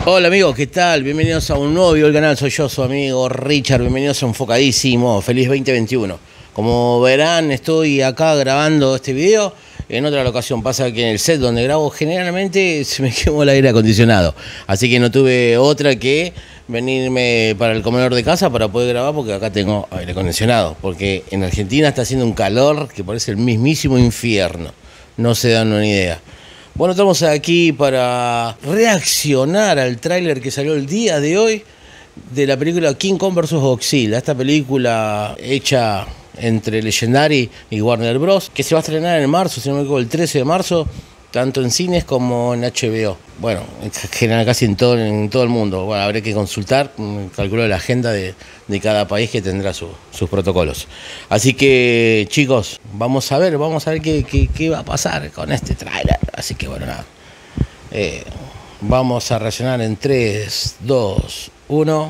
Hola amigos, ¿qué tal? Bienvenidos a un nuevo video del canal, soy yo, su amigo Richard, bienvenidos a Enfocadísimo, feliz 2021. Como verán, estoy acá grabando este video en otra locación, pasa que en el set donde grabo generalmente se me quemó el aire acondicionado, así que no tuve otra que venirme para el comedor de casa para poder grabar porque acá tengo aire acondicionado, porque en Argentina está haciendo un calor que parece el mismísimo infierno, no se dan una idea. Bueno, estamos aquí para reaccionar al tráiler que salió el día de hoy de la película King Kong vs. Godzilla. Esta película hecha entre Legendary y Warner Bros. Que se va a estrenar en marzo, si no me equivoco, el 13 de marzo, tanto en cines como en HBO. Bueno, en general casi en todo el mundo. Bueno, habrá que consultar, calculo la agenda de cada país que tendrá sus protocolos. Así que, chicos, vamos a ver qué va a pasar con este tráiler. Así que, bueno, nada. Vamos a reaccionar en 3, 2, 1.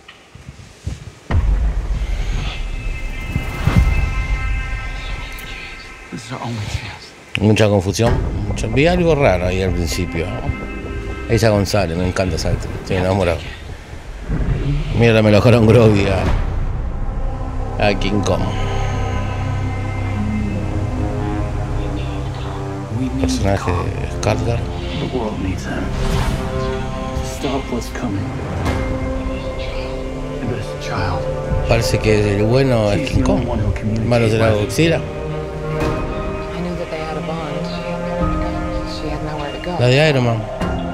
Mucha confusión. Vi algo raro ahí al principio. Ella González, me encanta esa actriz. Estoy enamorado. Mira, me lo dejaron groggy a King Kong. Personaje de Skarsgård. Parece que el bueno es King Kong. El malo será Godzilla. La de Iron Man.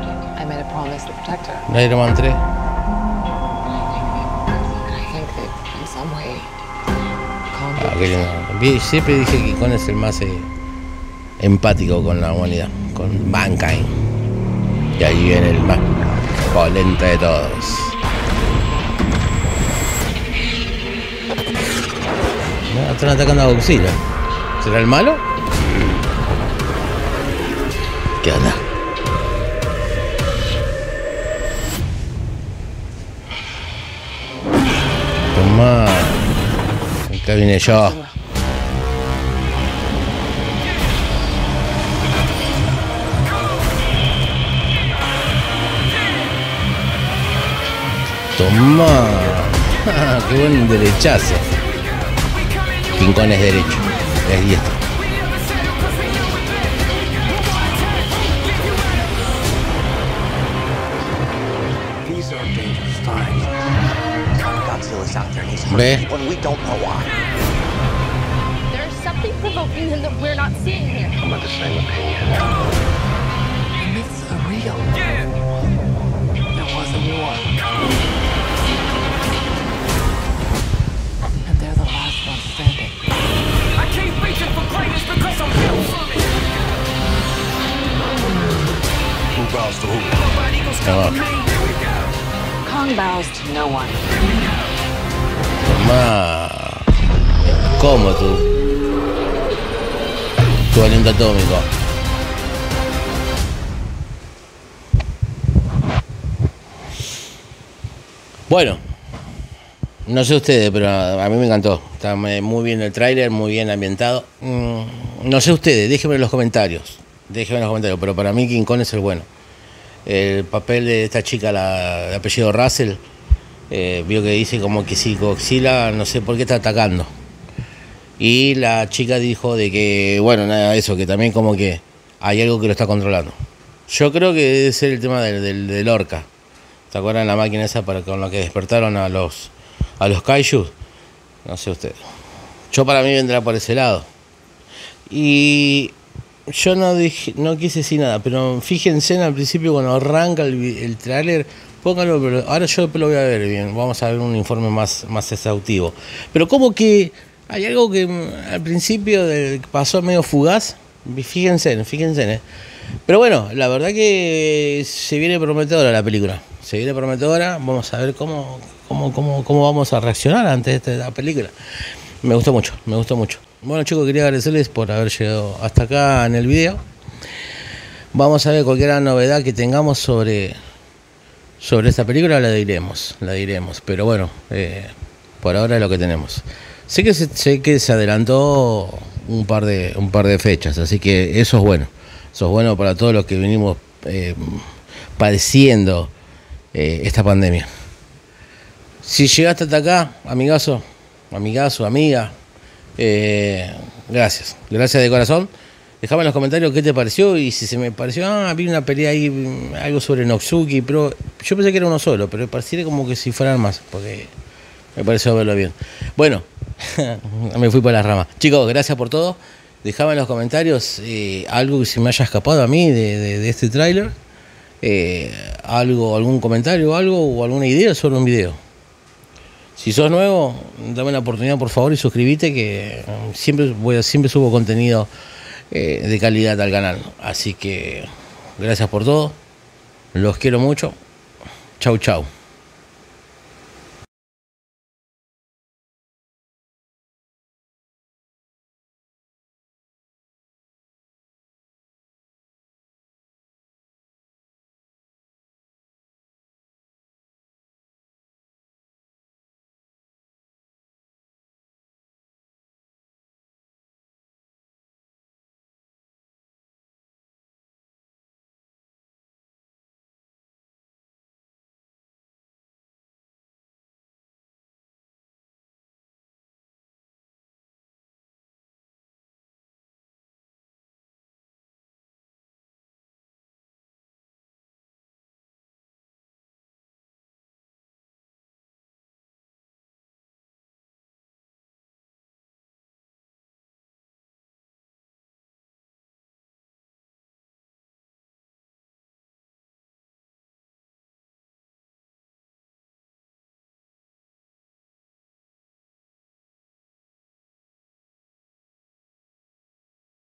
La Iron Man 3. Siempre dije que Kong es el más empático con la humanidad, con Mankind. Y ahí viene el más polenta de todos. No, están atacando a Godzilla. ¿Será el malo? ¿Qué onda? Toma. Acá vine yo. Toma. Qué buen derechazo. King Kong es derecho. Es diestro. ¿Ve? There's something provoking him that we're not seeing here. I'm of the same opinion. The myths are real. Yeah. There was a war. And they're the last ones standing. I keep reaching for greatness because I'm built for it. Who bows to who? Nobody goes to me. Here we go. Kong bows to no one. Toma. ¿Cómo tu aliento atómico? Bueno, no sé ustedes, pero a mí me encantó. Está muy bien el tráiler, muy bien ambientado. No sé ustedes, déjenme en los comentarios. Pero para mí King Kong es el bueno. El papel de esta chica, de apellido Russell, vio que dice como que si Godzilla, no sé por qué está atacando. Y la chica dijo de que, bueno, nada, eso, que también como que hay algo que lo está controlando. Yo creo que debe ser el tema del orca. ¿Se acuerdan la máquina esa con la que despertaron a los kaijus? No sé ustedes. Yo para mí vendrá por ese lado. Y yo no quise decir nada, pero fíjense al principio cuando arranca el tráiler, pónganlo, pero ahora yo después lo voy a ver bien, vamos a ver un informe más exhaustivo. Pero como que hay algo que al principio pasó medio fugaz, fíjense. Pero bueno, la verdad que se viene prometedora la película. Se viene prometedora, vamos a ver cómo vamos a reaccionar ante esta película. Me gustó mucho. Bueno chicos, quería agradecerles por haber llegado hasta acá en el video. Vamos a ver cualquier novedad que tengamos sobre esta película, la diremos. Pero bueno, por ahora es lo que tenemos. Sé que se adelantó un par de fechas, así que eso es bueno. Eso es bueno para todos los que venimos padeciendo esta pandemia. Si llegaste hasta acá, amigazo, amiga, gracias de corazón. Dejame en los comentarios qué te pareció y si se me pareció, vi una pelea ahí, algo sobre Noxuki, pero yo pensé que era uno solo, pero pareciera como que si fueran más, porque me pareció verlo bien. Bueno, me fui por las ramas. Chicos, gracias por todo. Dejame en los comentarios algo que se me haya escapado a mí de este tráiler, algún comentario, algo o alguna idea sobre un video. Si sos nuevo, dame la oportunidad por favor y suscríbete, que siempre subo contenido de calidad al canal. Así que gracias por todo, los quiero mucho. Chau, chau.